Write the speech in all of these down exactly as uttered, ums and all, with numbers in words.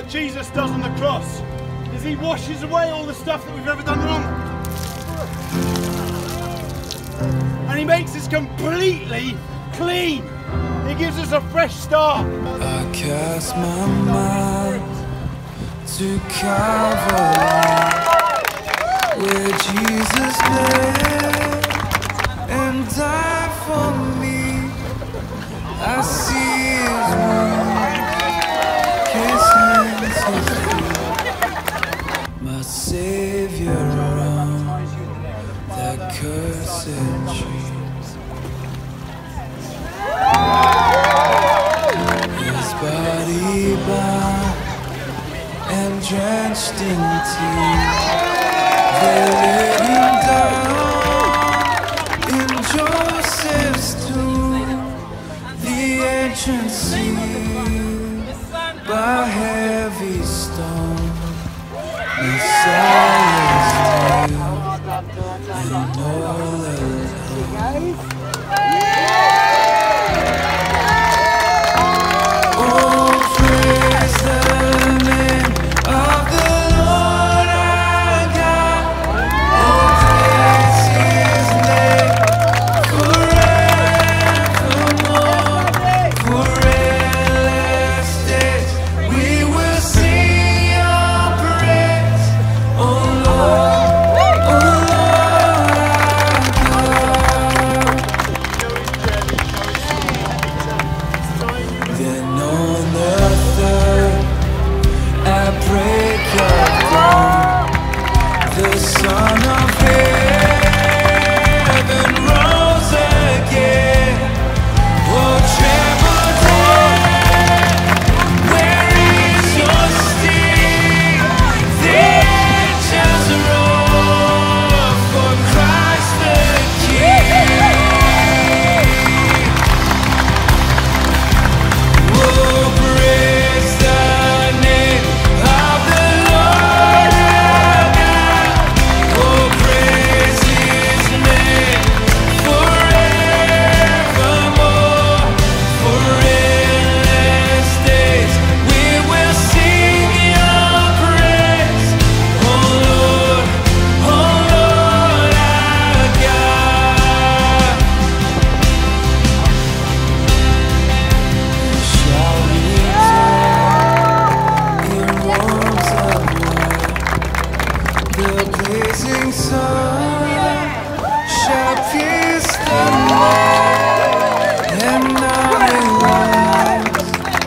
what Jesus does on the cross is he washes away all the stuff that we've ever done wrong. And he makes us completely clean. He gives us a fresh start. I cast my mind to Calvary, where Jesus bled and died for me. I see his wounds, his hands, his feet. My Savior on that cursed tree. His body bound and drenched in tears, they laid him down in Joseph's tomb, the entrance sealed by heavy stone. Messiah's tale and all alone.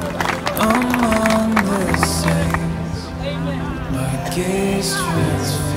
Gaze transformed.